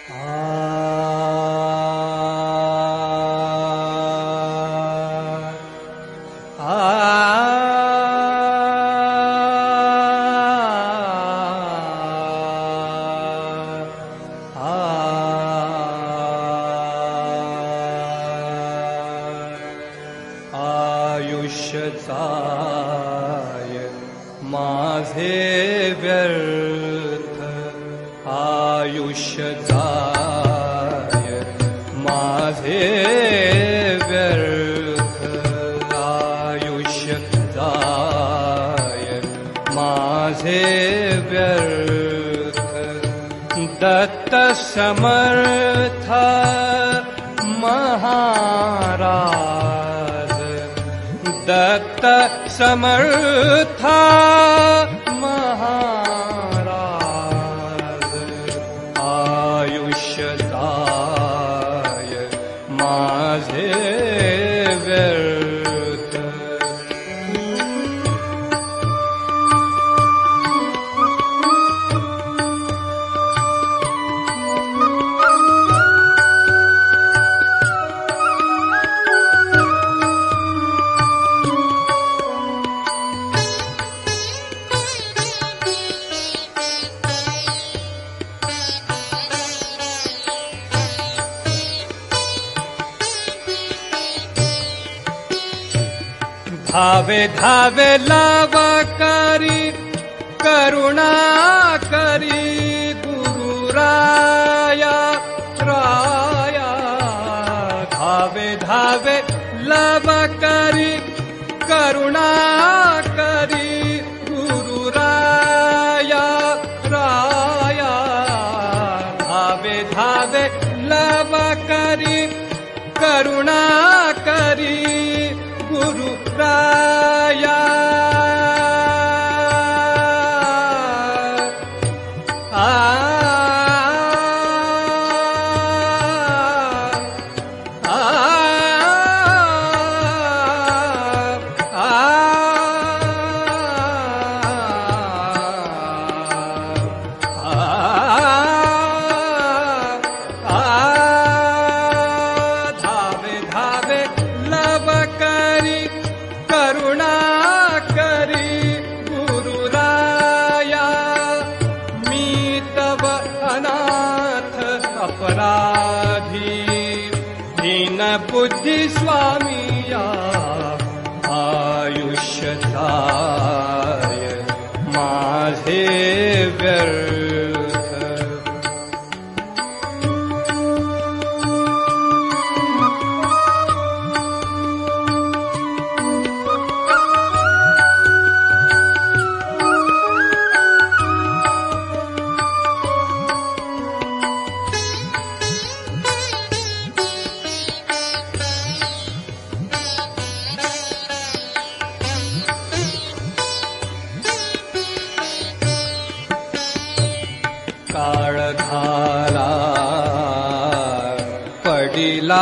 आयुष्य जाय माझे व्यर्थ, आयुष्य जाय माझे व्यर्थ, आयुष्य जाय माझे व्यर्थ। दत्त समर्थ महाराज, दत्त समर्थ महाराज, आयुष्य जाय माझे व्यर्थ। धावे धावे लाभकारी करुणा करी गुरुराया राया, धावे धावे लाभकारी करुणा करी गुरुराया राया, धावे धावे लाभकारी करुणा करी गुरु राया। धावे धावे लाभकारी करुणा करी गुरुराया, मी तव अनाथ अपराधी दीन बुद्धि स्वामिया, आयुष्य जाय माझे व्यर्थ। काळघाला पडिला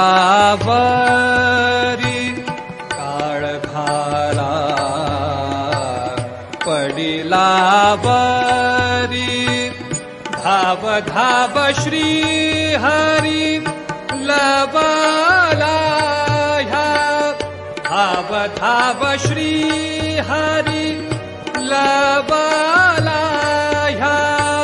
वरी, काळघाला पडिला वरी, धाव धाव श्री हरी लवाला ह्या, धाव धाव श्री हरी लवाला ह्या,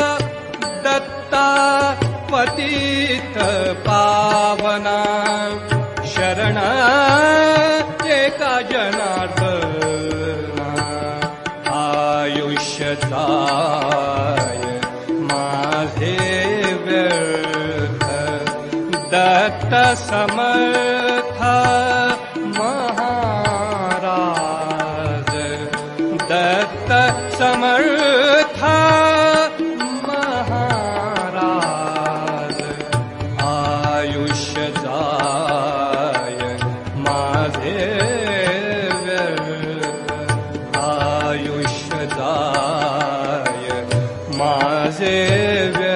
पतित पावना शरण एका जनार्दना, आयुष्य जाय माझे व्यर्थ। दत्त समर्थ महाराज, दत्त समर्थ महाराज, आयुष्य जाय माझे व्यर्थ, आयुष्य जाय माझे व्यर्थ।